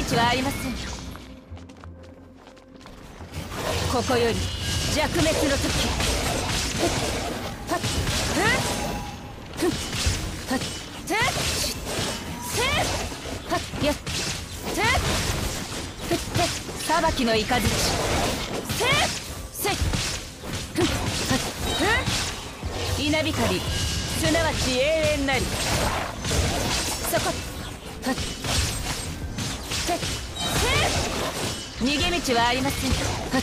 道はありません。ここより弱滅の時。裁きの雷。稲光、すなわち永遠なり。そこ。逃げ道はありません。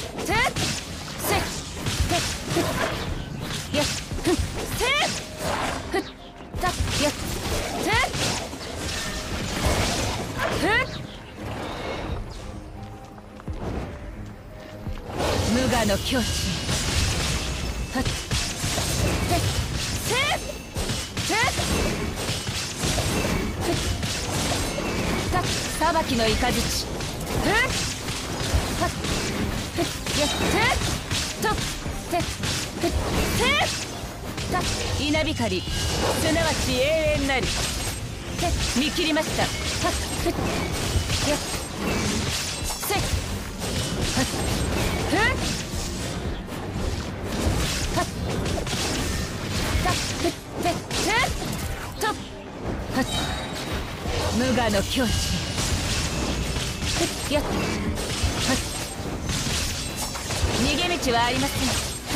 無我の境地。裁きの雷。稲光、すなわち永遠なり。見切りました。無我の境地。逃げ道はありません。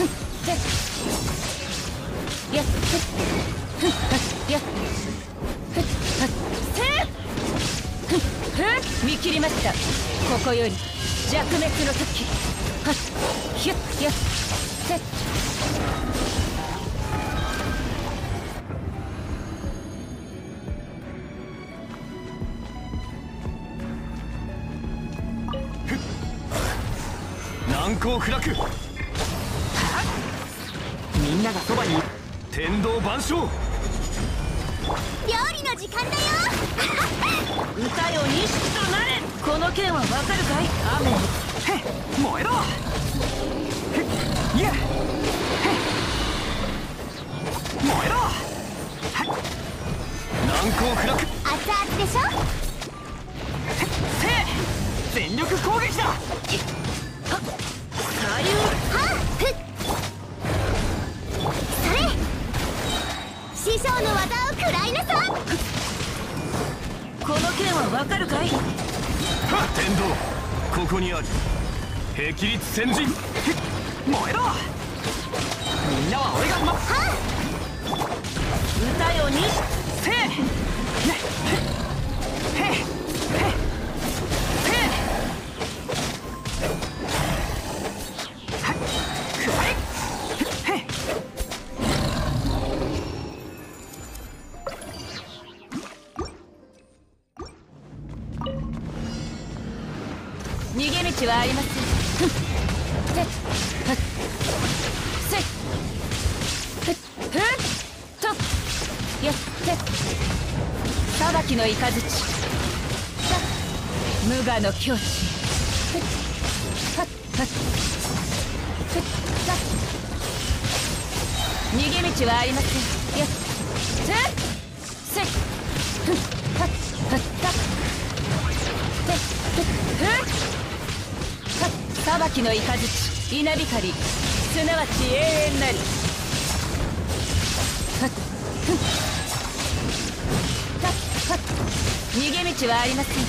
見切りました。ここより弱滅の時。 難攻不落。みんながそばに。天道万象。 料理の時間だよ。 歌よ錦となれ。この剣はわかるかい？雨。 へっ、燃えろ。へっ、いや。へっ、燃えろ。はい。難攻不落。 熱々でしょ。 せい。全力攻撃だ。 左右。 それ。師匠の技を食らいなさい。 この剣はわかるかい？ 天道、ここにある。霹靂戦陣。燃えろ。みんなは俺が歌よに。 せい。へっ。 逃げ道はありません。裁きの雷。無我の境地。逃げ道はありません。裁きの雷。稲光、すなわち永遠なり。逃げ道はありません。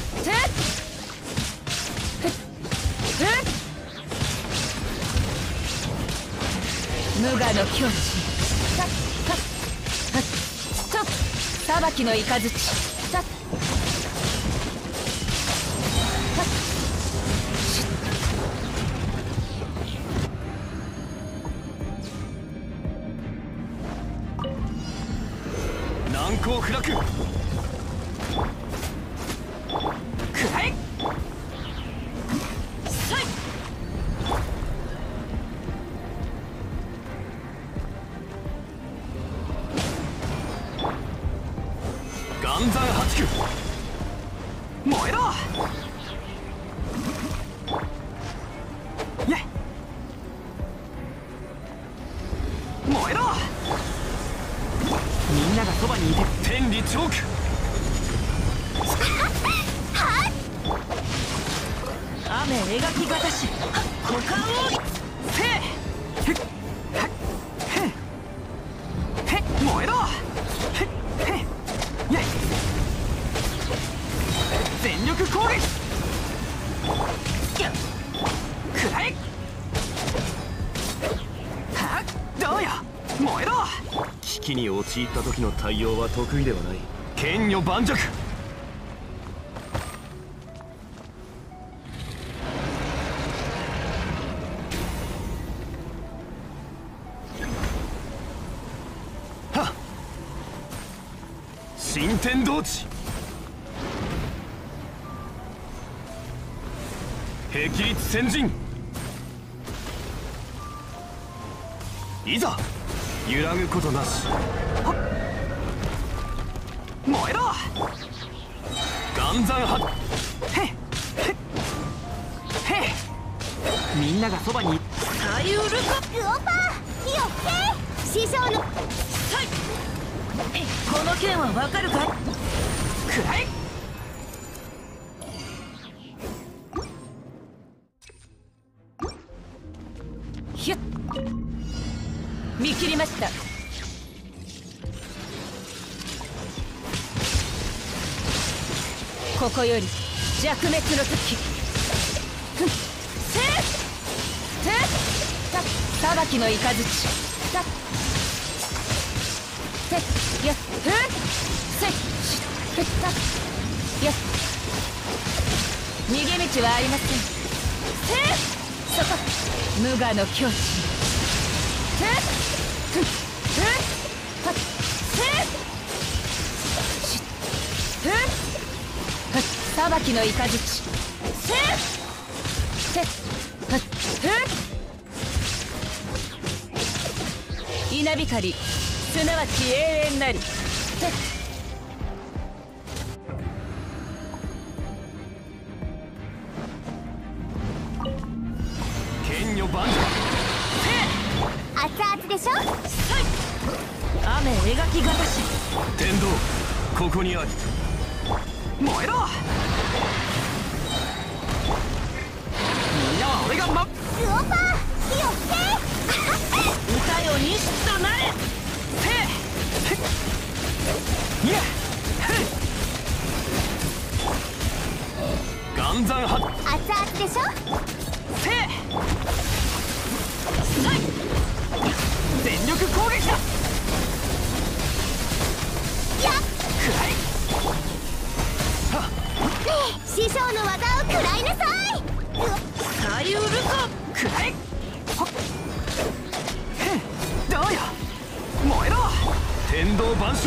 無我の境地。裁きの雷。 難攻不落。くらえ。岩山八九。燃えろ。やっ。燃えろ。みんながそばにいて。天理チョーク。 雨描きがたし股間をせへ燃えろへやい全力攻撃くらえはっどうよ燃えろ危機に陥った時の対応は得意ではない剣女盤石新天道地霹靂先陣いざ揺らぐことなし燃えろ岩山発へっみんながそばにサイウルコグオパー火を吹け師匠のサイこの剣はわかるかいくらえひゅっ見切りましたここより弱滅の時ふんせった裁きの雷たせやふんせっふったや逃げ道はありませんせっそこ無我の境地せっふんふんはっせっしふん裁きの雷せっせっはっふん稲光すなわち永遠なりせっ剣女盤石熱々でしょ雨描きがたし天道ここにあり燃えろみんなは俺がグオパー火を吹歌よ西となれいや岩山発け熱々でしょ全力攻撃だやっくらえ師匠の技を食らいなさいサイウルコくらえどうよ燃えろ天道万象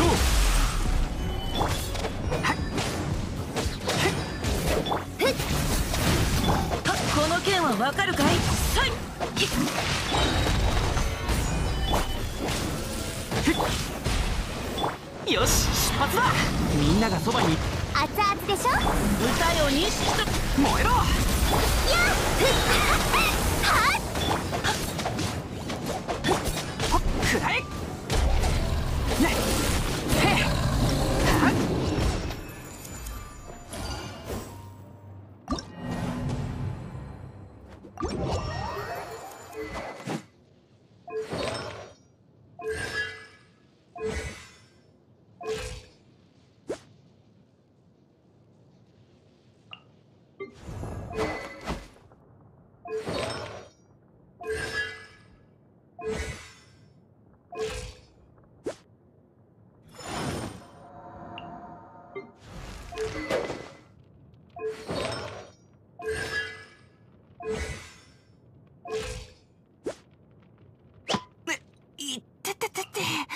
この剣はわかるかいサイよし出発だみんながそばに熱々でしょ歌よ西と燃えろやっはっくらえねへはっいってててて